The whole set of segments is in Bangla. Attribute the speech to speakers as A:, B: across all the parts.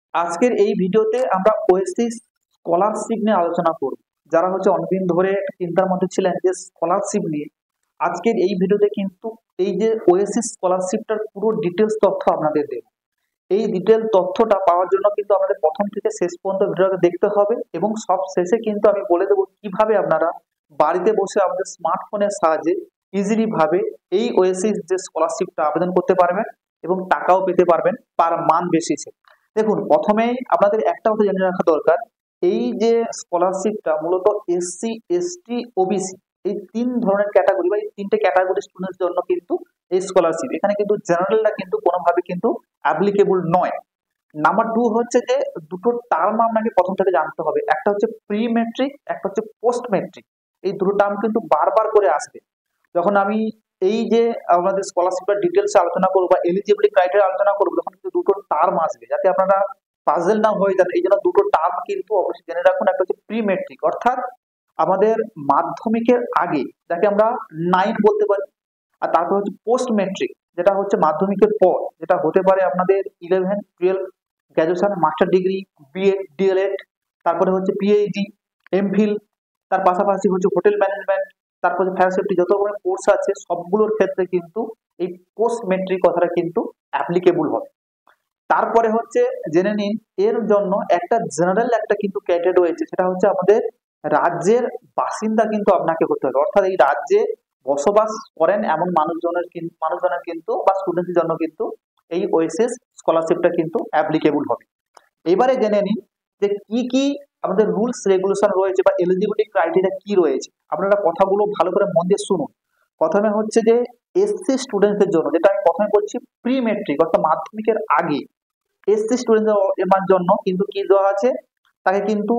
A: আজকের এই ভিডিওতে আমরা ওএসসি স্কলারশিপ নিয়ে আলোচনা করব। যারা অনেকদিন ধরে চিন্তার মধ্যে ছিলেন যে স্কলারশিপ নিয়ে, আজকের এই ভিডিওতে কিন্তু এই যে ওএসসি স্কলারশিপটার পুরো ডিটেলস তথ্য আপনাদের দেব। এই ডিটেল তথ্যটা পাওয়ার জন্য কিন্তু আমাদের প্রথম থেকে শেষ পর্যন্ত ভিডিওটা দেখতে হবে এবং সব শেষে কিন্তু আমি বলে দেবো কিভাবে আপনারা বাড়িতে বসে আমাদের স্মার্টফোনের সাহায্যে ইজিলি ভাবে এই ওএসসি যে স্কলারশিপটা আবেদন করতে পারবেন এবং টাকাও পেতে পারবেন পার মান্থ বেসিসে। দেখুন, প্রথমেই আপনাদের একটা কথা জেনে রাখা দরকার, এই যে স্কলারশিপটা মূলত এসসি, এসটি, ওবিসি এই তিন ধরনের ক্যাটাগরি বা এই তিনটে ক্যাটাগরি স্টুডেন্টস জন্য কিন্তু এই স্কলারশিপ। এখানে কিন্তু জেনারেলরা কিন্তু কোনোভাবে কিন্তু অ্যাপ্লিকেবল নয়। নাম্বার টু হচ্ছে যে দুটো টার্ম আপনাকে প্রথম থেকে জানতে হবে, একটা হচ্ছে প্রি মেট্রিক, একটা হচ্ছে পোস্ট মেট্রিক। এই দুটো টার্ম কিন্তু বারবার করে আসবে যখন আমি এই যে আমাদের স্কলারশিপের ডিটেলস আলোচনা করবো বা এলিজিবিলিটি ক্রাইটেরিয়া আলোচনা করবো, তখন কিন্তু দুটো টার্ম আসবে, যাতে আপনারা পাজেল না হয়ে যান। এই জন্য দুটো টার্ম কিন্তু অবশ্যই জেনে রাখুন। একটা হচ্ছে প্রি মেট্রিক, অর্থাৎ আমাদের মাধ্যমিকের আগে, যাকে আমরা 9 বলতে পারি। আর তারপর হচ্ছে পোস্ট মেট্রিক, যেটা হচ্ছে মাধ্যমিকের পর, যেটা হতে পারে আপনাদের 11, 12, graduation, master degree, BEd, DElEd, তারপরে হচ্ছে পিএইচডি, এমফিল, তার পাশাপাশি হচ্ছে হোটেল ম্যানেজমেন্ট, তারপরে ফায়ার সেফটি, যত রকমের কোর্স আছে সবগুলোর ক্ষেত্রে কিন্তু এই পোস্ট মেট্রিক কথাটা কিন্তু অ্যাপ্লিকেবল হবে। তারপরে হচ্ছে জেনে নিন, এর জন্য একটা জেনারেল একটা কিন্তু ক্যাটাগরি রয়েছে, সেটা হচ্ছে আমাদের রাজ্যের বাসিন্দা কিন্তু আপনাকে হতে হবে, অর্থাৎ এই রাজ্যে বসবাস করেন এমন মানুষজনের কিন্তু বা স্টুডেন্টদের জন্য কিন্তু এই ওএসএস স্কলারশিপটা কিন্তু অ্যাপ্লিকেবল হবে। এবারে জেনে নিন যে কি কি আমাদের রুলস রেগুলেশন রয়েছে বা এলিজিবিলিটি ক্রাইটেরিয়া কি রয়েছে। আপনারা কথাগুলো ভালো করে মন দিয়ে শুনুন। প্রথমে হচ্ছে যে এসসি স্টুডেন্টদের জন্য, যেটা আমি প্রথমে বলছি প্রি মেট্রিক অর্থাৎ মাধ্যমিকের আগে, এসসি স্টুডেন্টদের জন্য কিন্তু কি দেওয়া আছে, তাকে কিন্তু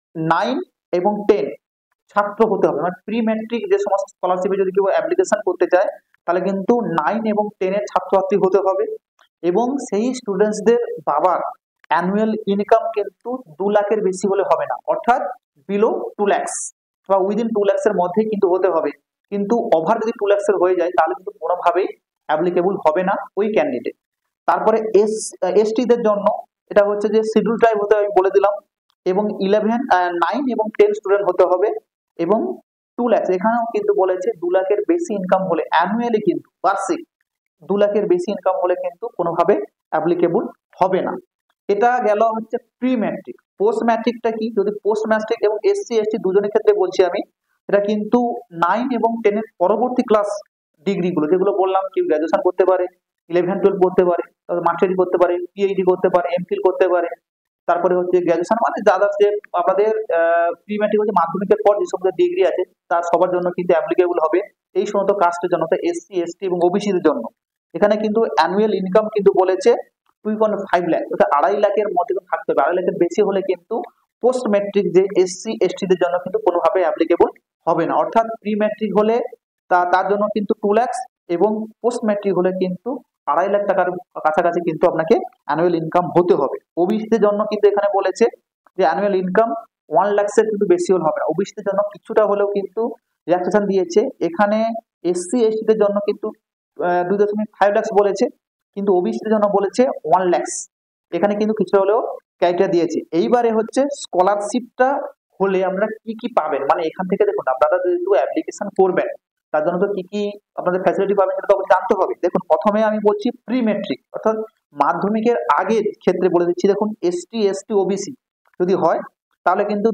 A: 9 এবং 10 ছাত্র হতে হবে। মানে প্রি মেট্রিক যে সমস্ত স্কলারশিপে যদি কেউ অ্যাপ্লিকেশন করতে চায়, তাহলে কিন্তু 9 এবং 10 এর ছাত্রছাত্রী হতে হবে এবং সেই স্টুডেন্টসদের বাবার অ্যানুয়াল ইনকাম কিন্তু 2 লাখের বেশি হলে হবে না, অর্থাৎ বিলো 2 লাখ বা উইদিন 2 লাখের মধ্যে কিন্তু হতে হবে। কিন্তু ওভার যদি 2 লাখের হয়ে যায়, তাহলে কিন্তু কোনোভাবেই অ্যাপ্লিকেবল হবে না ওই ক্যান্ডিডেট। তারপরে এসটিদের জন্য এটা হচ্ছে যে শিডিউল ট্রাইব হতে আমি বলে দিলাম, এবং 11, 9 এবং 10 স্টুডেন্ট হতে হবে এবং 2 লাখ, এখানেও কিন্তু বলেছে 2 লাখের বেশি ইনকাম হলে অ্যানুয়ালি, কিন্তু বার্ষিক 2 লাখের বেশি ইনকাম হলে কিন্তু কোনোভাবে অ্যাপ্লিকেবল হবে না। এটা গেল হচ্ছে প্রি ম্যাট্রিক। পোস্ট ম্যাট্রিকটা কি, যদি পোস্ট ম্যাট্রিক এবং এসসি এসটি দুজনের ক্ষেত্রে বলছি আমি, এটা কিন্তু 9 এবং 10 এর পরবর্তী ক্লাস ডিগ্রিগুলো, যেগুলো বললাম, কেউ গ্রাজুয়েশন করতে পারে, 11, 12 করতে পারে, মাস্টারি করতে পারে, পিএইচডি করতে পারে, এমফিল করতে পারে। তারপরে হচ্ছে গ্রাজুয়েশন, মানে যারা যে আমাদের প্রি ম্যাট্রিক হচ্ছে মাধ্যমিকের পর যে সমস্ত ডিগ্রি আছে তার সবার জন্য কিন্তু অ্যাপ্লিকেবল হবে। এই সমস্ত কাস্টের জন্য, এসসি, এসটি এবং ওবিসিদের জন্য এখানে কিন্তু অ্যানুয়াল ইনকাম কিন্তু বলেছে 2.5 লাখ, অর্থাৎ 2.5 লাখের মধ্যে থাকতে হবে। 2.5 লাখের বেশি হলে কিন্তু পোস্ট ম্যাট্রিক যে এসসি এসটিদের জন্য কিন্তু কোনোভাবে অ্যাপ্লিকেবল হবে না। অর্থাৎ প্রি ম্যাট্রিক হলে তার জন্য কিন্তু 2 লাখ এবং পোস্ট ম্যাট্রিক হলে কিন্তু 2.5 লাখ টাকার কাছাকাছি কিন্তু আপনাকে অ্যানুয়াল ইনকাম হতে হবে। ওবিসিদের জন্য কিন্তু এখানে বলেছে যে অ্যানুয়াল ইনকাম 1 লাখের কিন্তু বেশি হলে হবে না। ওবিসিদের জন্য কিছুটা হলেও কিন্তু রিল্যাক্সেশন দিয়েছে। এখানে এসসি এসটিদের জন্য কিন্তু 2.5 লাখ বলেছে, কিন্তু ওবিসিদের জন্য বলেছে 1 লাখ। এখানে কিন্তু কিছুটা হলেও ক্রাইটেরিয়া দিয়েছে। এইবারে হচ্ছে স্কলারশিপটা হলে আমরা কি কি পাবেন, মানে এখান থেকে দেখুন আপনারা যেহেতু অ্যাপ্লিকেশন করবেন, তার জন্য তো কি কি আপনাদের ফ্যাসিলিটি পাবেন সেটা তো অবশ্যই জানতে হবে। দেখুন, প্রথমে আমি বলছি প্রি মেট্রিক অর্থাৎ মাধ্যমিকের আগের ক্ষেত্রে বলে দিচ্ছি। দেখুন, এসটি এসটি ওবিসি যদি হয়, তাহলে কিন্তু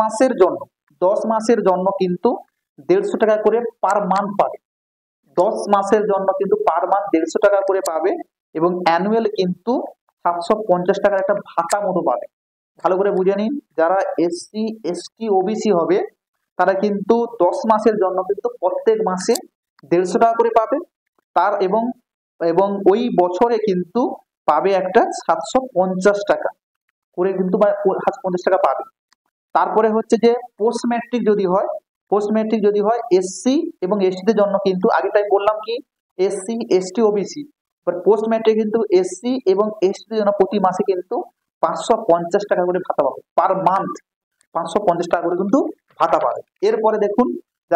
A: 10 মাসের জন্য কিন্তু 150 টাকা করে পার মান্থ পাবে। 10 মাসের জন্য কিন্তু পার মান্থ 150 টাকা করে পাবে এবং অ্যানুয়াল কিন্তু 750 টাকার একটা ভাতা মতো পাবে। ভালো করে বুঝে নিন, যারা এসসি এসটি ওবিসি হবে তারা কিন্তু 10 মাসের জন্য কিন্তু প্রত্যেক মাসে 150 টাকা করে পাবে। তার এবং এবং ওই বছরে কিন্তু পাবে একটা 750 টাকা করে কিন্তু, বা 750 টাকা পাবে। তারপরে হচ্ছে যে পোস্ট ম্যাট্রিক যদি হয় এসসি এবং এসটিদের জন্য কিন্তু আগেটাই বললাম কি SC ST OBC, post matric কিন্তু এসসি এবং এসটিদের জন্য প্রতি মাসে কিন্তু 550 টাকা করে ভাতা পাবে পার মান্থ। 550 টাকা করে কিন্তু ভাতা পাবে। এরপরে দেখুন,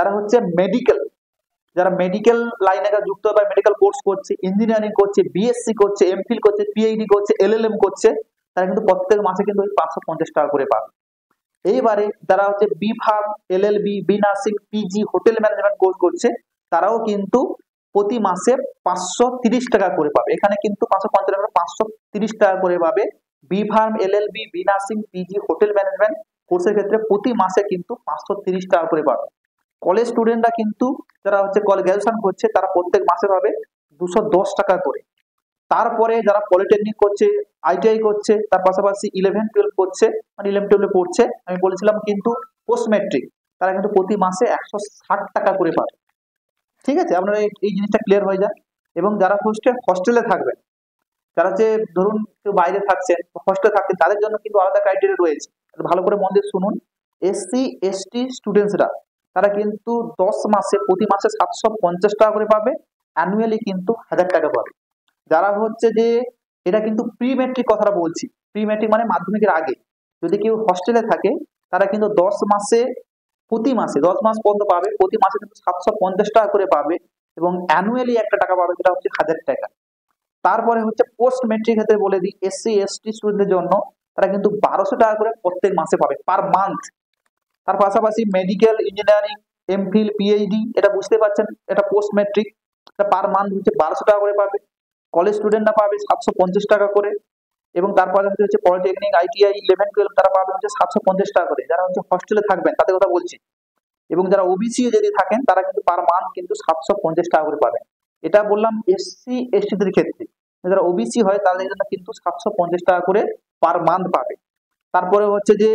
A: যারা মেডিকেল লাইনে যুক্ত বা মেডিকেল কোর্স করছে, ইঞ্জিনিয়ারিং করছে, বিএসসি করছে, এমফিল করছে, পিএইচডি করছে, এলএলএম করছে, তারা কিন্তু প্রত্যেক মাসে কিন্তু ওই 550 টাকা করে পাবে। এইবারে যারা হচ্ছে B pharm, LLB, B nursing, PG, hotel management course করছে, তারাও কিন্তু প্রতি মাসে 530 টাকা করে পাবে। এখানে কিন্তু 550 টাকা, 530 টাকা করে পাবে। B pharm, LLB, B nursing, PG, hotel management কোর্সের ক্ষেত্রে প্রতি মাসে কিন্তু 530 টাকা করে পাবে। কলেজ স্টুডেন্টরা কিন্তু যারা হচ্ছে গ্রাজুয়েশন করছে, তারা প্রত্যেক মাসে পাবে 210 টাকা করে। তারপরে যারা পলিটেকনিক করছে, আইটিআই করছে, তার পাশাপাশি 11-12 করছে, মানে 11-12 পড়ছে, আমি বলেছিলাম কিন্তু পোস্ট ম্যাট্রিক, তারা কিন্তু প্রতি মাসে 160 টাকা করে পাবে। ঠিক আছে, আপনারা এই জিনিসটা ক্লিয়ার হয়ে যায়। এবং যারা হস্টেলে থাকবেন, যারা যে ধরুন কেউ বাইরে থাকছেন, হস্টেলে থাকছেন, তাদের জন্য কিন্তু আলাদা ক্রাইটেরিয়া রয়েছে। ভালো করে মন দিয়ে শুনুন। এসসি এসটি স্টুডেন্টসরা তারা কিন্তু 10 মাসে প্রতি মাসে 750 টাকা করে পাবে, অ্যানুয়ালি কিন্তু 1000 টাকা পাবে। যারা হচ্ছে যে, এটা কিন্তু প্রি ম্যাট্রিক কথাটা বলছি, প্রি ম্যাট্রিক মানে মাধ্যমিকের আগে যদি কেউ হস্টেলে থাকে, তারা কিন্তু 10 মাসে প্রতি মাসে 10 মাস পর্যন্ত পাবে, প্রতি মাসে কিন্তু 750 টাকা করে পাবে, এবং অ্যানুয়ালি একটা টাকা পাবে, যেটা হচ্ছে 1000 টাকা। তারপরে হচ্ছে পোস্ট ম্যাট্রিক ক্ষেত্রে বলে দিই, এসসি এসটি স্টুডেন্টদের জন্য তারা কিন্তু 1200 টাকা করে প্রত্যেক মাসে পাবে পার মান্থ। তার পাশাপাশি মেডিকেল, ইঞ্জিনিয়ারিং, এমফিল, পিএইচডি, এটা বুঝতে পারছেন, এটা পোস্ট ম্যাট্রিক, এটা পার মান্থ হচ্ছে 1200 টাকা করে পাবে। কলেজ স্টুডেন্টরা পাবে 750 টাকা করে, এবং তারপরে হচ্ছে পলিটেকনিক, আইটিআই, 11-12 তারা পাবে হচ্ছে 750 টাকা করে, যারা হচ্ছে হস্টেলে থাকবেন তাদের কথা বলছি। এবং যারা ওবিসি যদি থাকেন, তারা কিন্তু পার মান্থ কিন্তু 750 টাকা করে পাবেন। এটা বললাম এসসি এসটিদের ক্ষেত্রে। যারা ওবিসি হয় তাদের জন্য কিন্তু 750 টাকা করে পার মান্থ পাবে। তারপরে হচ্ছে যে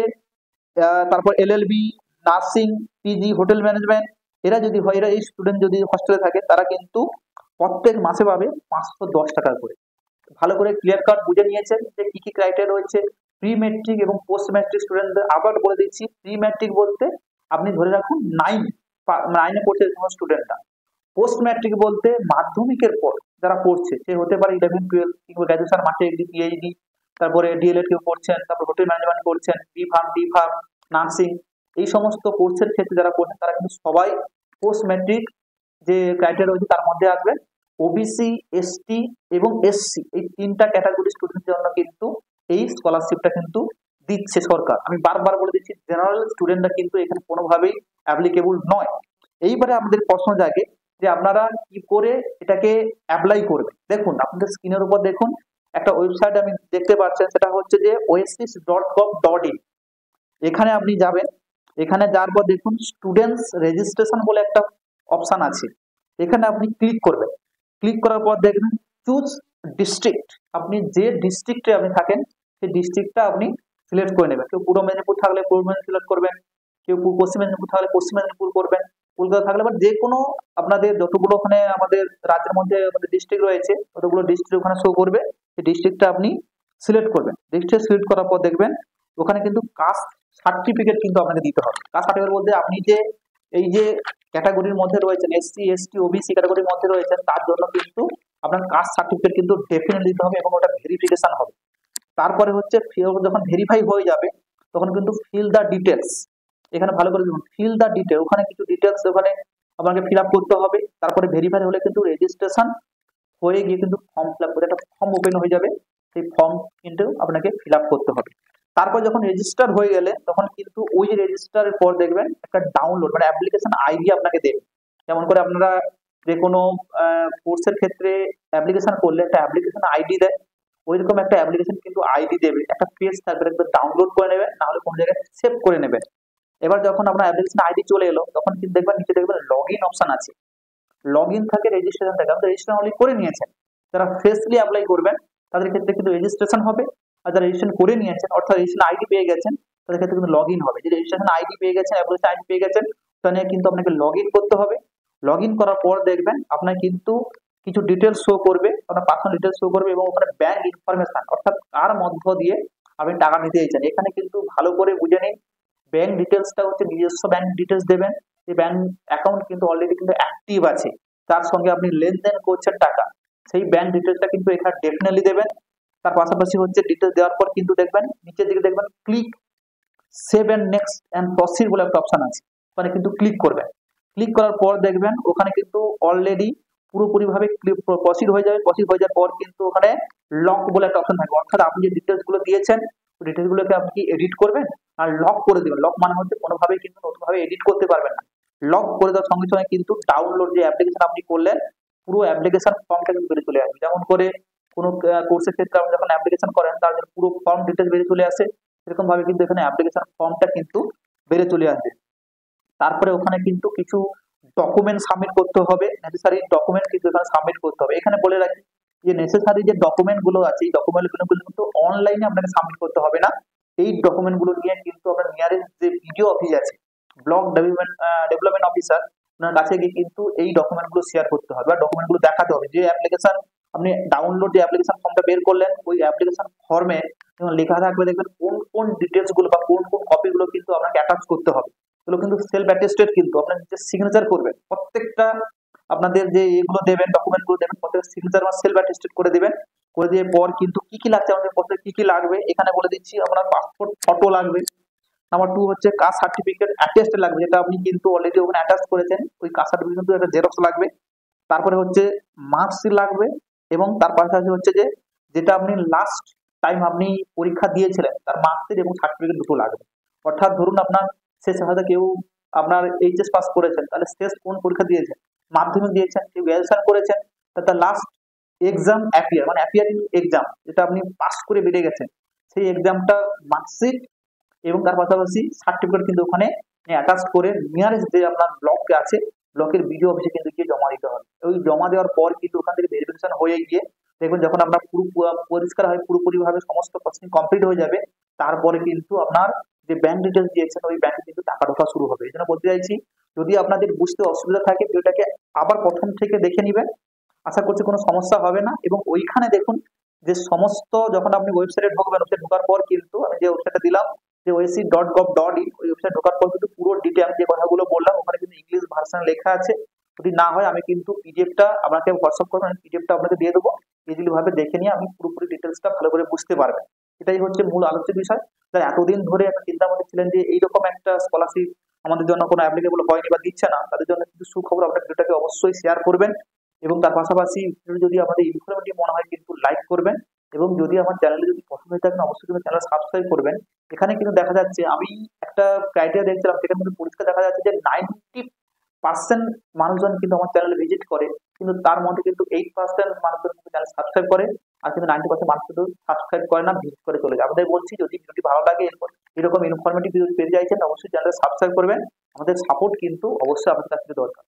A: তারপর LLB, nursing, PG, hotel management, এরা যদি হয়, এরা এই স্টুডেন্ট যদি হস্টেলে থাকে, তারা কিন্তু প্রত্যেক মাসে পাবে 510 টাকা করে। ভালো করে ক্লিয়ার কাট বুঝে নিয়েছেন যে কি কি ক্রাইটেরিয়া রয়েছে প্রি ম্যাট্রিক এবং পোস্ট ম্যাট্রিক স্টুডেন্টদের। আবার বলে দিচ্ছি, প্রি ম্যাট্রিক বলতে আপনি ধরে রাখুন 9-এ পড়ছে কোনো স্টুডেন্টরা। পোস্ট ম্যাট্রিক বলতে মাধ্যমিকের পর যারা পড়ছে, সে হতে পারে 11-12 কিংবা গ্রাজুয়েশন, মাস্টার ডিগ্রি, পিএইচডি, তারপরে ডিএলএড কেউ করছেন, তারপর হোটেল ম্যানেজমেন্ট করছেন, ডি ফার্ম, নার্সিং, এই সমস্ত কোর্সের ক্ষেত্রে যারা করছেন, তারা কিন্তু সবাই পোস্ট ম্যাট্রিক যে ক্রাইটেরিয়া রয়েছে তার মধ্যে আসবে। ওবিসি, এসটি এবং এসসি, এই 3টা ক্যাটাগরি স্টুডেন্টের জন্য কিন্তু এই স্কলারশিপটা কিন্তু দিচ্ছে সরকার। আমি বারবার বলে দিচ্ছি, জেনারেল স্টুডেন্টরা কিন্তু এখানে কোনোভাবেই অ্যাপ্লিকেবল নয়। এইবারে আমাদের প্রশ্ন জাগে যে আপনারা কি করে এটাকে অ্যাপ্লাই করবেন। দেখুন, আপনাদের স্ক্রিনের উপর দেখুন একটা ওয়েবসাইট আমি দেখতে পাচ্ছেন, সেটা হচ্ছে যে oasis.gov.in। এখানে আপনি যাবেন, এখানে যাওয়ার পর দেখুন স্টুডেন্টস রেজিস্ট্রেশন বলে একটা অপশন আছে, এখানে আপনি ক্লিক করবেন। ক্লিক করার পর দেখবেন চুজ ডিস্ট্রিক্ট, আপনি যে ডিস্ট্রিক্টে আপনি থাকেন সেই ডিস্ট্রিক্টটা আপনি সিলেক্ট করে নেবেন। কেউ পূর্ব মেদিনীপুর থাকলে পূর্ব মেদিনীপুর সিলেক্ট করবেন, কেউ পশ্চিম মেদিনীপুর থাকলে পশ্চিম মেদিনীপুর করবেন, কলকাতা থাকলে বা যে কোনো আপনাদের যতগুলো ওখানে আমাদের রাজ্যের মধ্যে আমাদের ডিস্ট্রিক্ট রয়েছে, ততগুলো ডিস্ট্রিক্ট ওখানে শো করবে, সেই ডিস্ট্রিক্টটা আপনি সিলেক্ট করবেন। ডিস্ট্রিক্ট সিলেক্ট করার পর দেখবেন ওখানে কিন্তু কাস্ট সার্টিফিকেট কিন্তু আপনাকে দিতে হবে। কাস্ট সার্টিফিকেট বলতে আপনি যে এই যে ক্যাটাগরির মধ্যে রয়েছেন, এসসি এসটি ওবিসি ক্যাটাগরির মধ্যে রয়েছেন, তার জন্য কিন্তু আপনার কাস্ট সার্টিফিকেট কিন্তু ডেফিনেটলি দিতে হবে এবং ওটা ভেরিফিকেশন হবে। তারপরে হচ্ছে যখন ভেরিফাই হয়ে যাবে, তখন কিন্তু ফিল দ্য ডিটেলস, এখানে ভালো করে দেখুন ফিল দ্য ডিটেল, ওখানে কিছু ডিটেলস ওখানে আপনাকে ফিল আপ করতে হবে। তারপরে ভেরিফাই হলে কিন্তু রেজিস্ট্রেশন হয়ে গিয়ে কিন্তু ফর্ম ফিল আপ করে একটা ফর্ম ওপেন হয়ে যাবে, সেই ফর্ম কিন্তু আপনাকে ফিল আপ করতে হবে। তারপর যখন রেজিস্টার হয়ে গেলে, তখন কিন্তু ওই রেজিস্টারের পর দেখবেন একটা ডাউনলোড মানে অ্যাপ্লিকেশন আইডি আপনাকে দেবে। যেমন করে আপনারা যে কোনো কোর্সের ক্ষেত্রে অ্যাপ্লিকেশন করলে একটা অ্যাপ্লিকেশন আইডি দেয়, ওইরকম একটা অ্যাপ্লিকেশন কিন্তু আইডি দেবে, একটা পেজ থাকবে, একবার ডাউনলোড করে নেবেন, না হলে কোনো জায়গায় সেভ করে নেবেন। এবার যখন আপনার অ্যাপ্লিকেশন আইডি চলে এলো, তখন কিন্তু দেখবেন নিচে দেখবেন লগ ইন অপশন আছে, লগ ইন থাকে, রেজিস্ট্রেশন থাকে। আপনি রেজিস্ট্রেশন অলরেডি করে নিয়েছেন, যারা ফ্রেশলি অ্যাপ্লাই করবেন তাদের ক্ষেত্রে কিন্তু রেজিস্ট্রেশন হবে, আর যারা রেজিস্ট্রেশন করে নিয়েছেন অর্থাৎ রেজিস্ট্রেশন আইডি পেয়ে গেছেন, তাদের ক্ষেত্রে কিন্তু লগ ইন হবে। যে রেজিস্ট্রেশন আইডি পেয়ে গেছেন, অ্যাপ্লিকেশন আইডি পেয়ে গেছেন, তাহলে কিন্তু আপনাকে লগ ইন করতে হবে। লগ ইন করার পর দেখবেন আপনার কিন্তু কিছু ডিটেলস শো করবে, আপনার পার্সোনাল ডিটেলস শো করবে, এবং ওখানে ব্যাংক ইনফরমেশন অর্থাৎ কার মধ্য দিয়ে আপনি টাকা নিতে চাইছেন। এখানে কিন্তু ভালো করে বুঝে নিন, ব্যাংক ডিটেলসটা হচ্ছে নিজস্ব ব্যাংক ডিটেলস দেবেন, এই ব্যাংক অ্যাকাউন্ট কিন্তু অলরেডি কিন্তু অ্যাক্টিভ আছে, তার সঙ্গে আপনি লেনদেন করছেন টাকা, সেই ব্যাংক ডিটেলসটা কিন্তু এখানে ডেফিনেটলি দেবেন। তার পাশাপাশি হচ্ছে ডিটেলস দেওয়ার পর কিন্তু দেখবেন নিচের দিকে দেখবেন click save and next and proceed বলে একটা অপশন আছে, ওখানে কিন্তু ক্লিক করবেন। ক্লিক করার পর দেখবেন ওখানে কিন্তু অলরেডি পুরোপুরিভাবে প্রসিড হয়ে যাবে। প্রসিড হয়ে যাওয়ার পর কিন্তু ওখানে লক বলে একটা অপশন থাকবে, অর্থাৎ আপনি যে ডিটেলস গুলো দিয়েছেন ডিটেলস গুলোকে আপনি কি এডিট করবেন আর লক করে দিবেন। লক মানে হচ্ছে কোনোভাবেই কিন্তু নতুনভাবে এডিট করতে পারবেন না। লক করে দেওয়ার সঙ্গে সঙ্গে কিন্তু ডাউনলোড যে অ্যাপ্লিকেশন আপনি করলেন পুরো অ্যাপ্লিকেশন ফর্মটা কিন্তু বেরিয়ে চলে আসবে। যেমন করে কোনো কোর্সের ক্ষেত্রে আপনি যখন অ্যাপ্লিকেশন করেন তার জন্য পুরো ফর্ম ডিটেলস বেরিয়ে চলে আসে, সেরকম ভাবে কিন্তু এখানে অ্যাপ্লিকেশন ফর্মটা কিন্তু বেরিয়ে চলে আসবে। তারপরে ওখানে কিন্তু কিছু ডকুমেন্ট সাবমিট করতে হবে, নেসেসারি ডকুমেন্ট কিন্তু এখানে সাবমিট করতে হবে। এখানে বলে রাখি যে নেসেসারি যে ডকুমেন্ট গুলো আছে এই ডকুমেন্ট গুলো কিন্তু অনলাইনে আপনাকে সাবমিট করতে হবে না। এই ডকুমেন্ট গুলো নিয়ে কিন্তু আপনার নিয়ারেস্ট যে ভিডিও অফিস আছে, ব্লক ডেভেলপমেন্ট অফিসার, ওনার কাছে গিয়ে কিন্তু এই ডকুমেন্ট গুলো শেয়ার করতে হবে বা ডকুমেন্ট গুলো দেখাতে হবে। যে অ্যাপ্লিকেশন আপনি ডাউনলোড যে অ্যাপ্লিকেশন ফর্মটা বের করলেন ওই অ্যাপ্লিকেশন ফর্মে লেখা থাকবে, দেখবেন কোন কোন ডিটেলস গুলো বা কোন কোন কপি গুলো কিন্তু আপনাকে অ্যাটাচ করতে হবে। এগুলো কিন্তু সেলফ অ্যাটেস্টেড, কিন্তু আপনার যে সিগনেচার করবেন প্রত্যেকটা আপনাদের যে এগুলো দেবেন ডকুমেন্ট গুলো দেবেন প্রত্যেকটা সিগনেচার বা সেলফ অ্যাটেস্টেড করে দিবেন। করে দিয়ে পর কিন্তু কি কি লাগছে আমাদের প্রত্যেক কি কি লাগবে এখানে বলে দিচ্ছি। আপনার পাসপোর্ট ফটো লাগবে, নাম্বার 2 হচ্ছে কাস্ট সার্টিফিকেট অ্যাটেস্ট লাগবে, যেটা আপনি কিন্তু অলরেডি ওখানে অ্যাটাচ করেছেন, ওই কাস্ট সার্টিফিকেট কিন্তু একটা জেরক্স লাগবে। তারপরে হচ্ছে মার্কশিট লাগবে, এবং তার পাশাপাশি হচ্ছে যে যেটা আপনি লাস্ট টাইম আপনি পরীক্ষা দিয়েছিলেন তার মার্কশিট এবং সার্টিফিকেট দুটো লাগবে। অর্থাৎ ধরুন আপনার শেষ হয়তো কেউ আপনার এইচএস পাস করেছেন, তাহলে শেষ কোন পরীক্ষা দিয়েছেন, মাধ্যমিক দিয়েছেন, কেউ গ্র্যাজুয়েশন করেছেন, তার লাস্ট এক্সাম অ্যাপিয়ার মানে অ্যাপিয়ারিং এক্সাম যেটা আপনি পাস করে বেরিয়ে গেছেন সেই এক্সামটা মার্কশিট এবং তার পাশাপাশি সার্টিফিকেট কিন্তু ওখানে অ্যাটাচ করে নিয়ারেস্ট যে আপনার ব্লক আছে ব্লকের বিডিও অফিসে কিন্তু গিয়ে জমা দিতে হবে। ওই জমা দেওয়ার পর কিন্তু ওখান থেকে ভেরিফিকেশন হয়ে গিয়ে দেখবেন যখন আপনার পুরো পরিষ্কার হয় পুরোপুরি ভাবে সমস্ত প্রসেসিং কমপ্লিট হয়ে যাবে, তারপরে কিন্তু আপনার যে ব্যাংক ডিটেলস দিয়েছেন ওই ব্যাংকে কিন্তু টাকা ঢোকা শুরু হবে। এই জন্য বলতে চাইছি যদি আপনাদের বুঝতে অসুবিধা থাকে ভিডিওটাকে আবার প্রথম থেকে দেখে নেবেন, আশা করছি কোনো সমস্যা হবে না। এবং ওইখানে দেখুন যে সমস্ত যখন আপনি ওয়েবসাইটে ঢুকবেন, ওয়েবসাইটে ঢোকার পর কিন্তু আমি যে ওয়েবসাইটে দিলাম যে oec.gov.in ওই ওয়েবসাইট ঢোকার পর কিন্তু পুরো ডিটেল যে কথাগুলো বললাম ওখানে কিন্তু ইংলিশ ভার্সন লেখা আছে। যদি না হয় আমি কিন্তু পিডিএফটা আপনাকে হোয়াটসঅ্যাপ করবেন, আমি পিডিএফটা আপনাকে দিয়ে দেবো, ইজিলি ভাবে দেখে নিয়ে আমি পুরোপুরি ডিটেলসটা ভালো করে বুঝতে পারবেন। এটাই হচ্ছে মূল আলোচ্য বিষয়। যারা এতদিন ধরে একটা চিন্তার মধ্যে ছিলেন যে এইরকম একটা স্কলারশিপ আমাদের জন্য কোনো অ্যাপ্লিকেবল হয়নি বা দিচ্ছে না, তাদের জন্য কিন্তু সুখবর, আপনার ভিডিওটাকে অবশ্যই শেয়ার করবেন এবং তার পাশাপাশি যদি আমাদের ইনফরমেটিভ মনে হয় কিন্তু লাইক করবেন, এবং যদি আমার চ্যানেলে যদি পছন্দ হয়ে থাকেন অবশ্যই কিন্তু চ্যানেল সাবস্ক্রাইব করবেন। এখানে কিন্তু দেখা যাচ্ছে আমি একটা ক্রাইটেরিয়া দেখছিলাম সেখানে কিন্তু পরিষ্কার দেখা যাচ্ছে যে 90% মানুষজন কিন্তু আমার চ্যানেলে ভিজিট করে, কিন্তু তার মধ্যে কিন্তু 8% মানুষজন কিন্তু চ্যানেল সাবস্ক্রাইব করে, আর কিন্তু 90% মানুষ কিন্তু সাবস্ক্রাইব করে না, ভিজিট করে চলে যায়। আমাদের বলছি যদি ভিডিওটি ভালো লাগে এরকম ইনফরমেটিভ ভিডিও পেয়ে চাইছেন অবশ্যই চ্যানেল সাবস্ক্রাইব করবেন। আমাদের সাপোর্ট কিন্তু অবশ্যই আপনাদের কাছ থেকে দরকার।